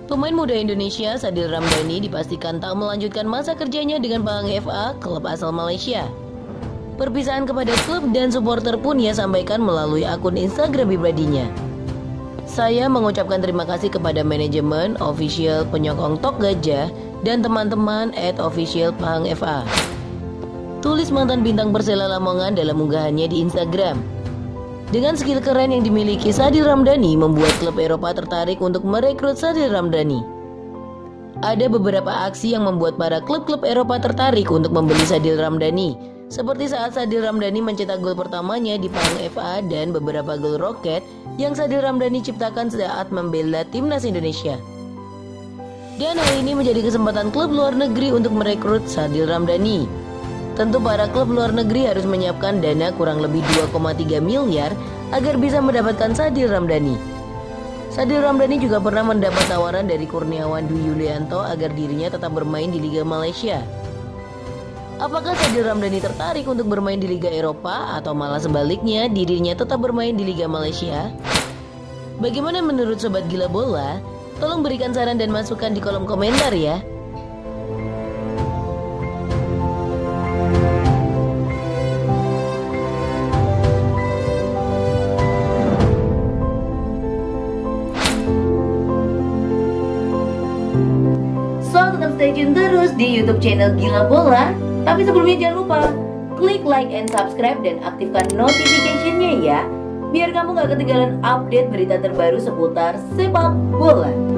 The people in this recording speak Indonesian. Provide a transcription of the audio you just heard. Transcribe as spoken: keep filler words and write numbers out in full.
Pemain muda Indonesia Sadil Ramdhani dipastikan tak melanjutkan masa kerjanya dengan Pahang F A, klub asal Malaysia. Perpisahan kepada klub dan supporter pun ia sampaikan melalui akun Instagram pribadinya. Saya mengucapkan terima kasih kepada manajemen, official penyokong Tok Gajah, dan teman-teman at official Pahang F A. Tulis mantan bintang Persela Lamongan dalam unggahannya di Instagram. Dengan skill keren yang dimiliki, Sadil Ramdhani membuat klub Eropa tertarik untuk merekrut Sadil Ramdhani. Ada beberapa aksi yang membuat para klub-klub Eropa tertarik untuk membeli Sadil Ramdhani, seperti saat Sadil Ramdhani mencetak gol pertamanya di Pahang F A dan beberapa gol roket yang Sadil Ramdhani ciptakan saat membela timnas Indonesia. Dan hal ini menjadi kesempatan klub luar negeri untuk merekrut Sadil Ramdhani. Tentu para klub luar negeri harus menyiapkan dana kurang lebih dua koma tiga miliar agar bisa mendapatkan Sadil Ramdhani. Sadil Ramdhani juga pernah mendapat tawaran dari Kurniawan Dwi Yulianto agar dirinya tetap bermain di Liga Malaysia. Apakah Sadil Ramdhani tertarik untuk bermain di Liga Eropa atau malah sebaliknya dirinya tetap bermain di Liga Malaysia? Bagaimana menurut Sobat Gila Bola? Tolong berikan saran dan masukan di kolom komentar ya. So, tetap stay tune terus di YouTube channel Gila Bola. Tapi sebelumnya jangan lupa klik like and subscribe dan aktifkan notification-nya ya, biar kamu gak ketinggalan update berita terbaru seputar sepak bola.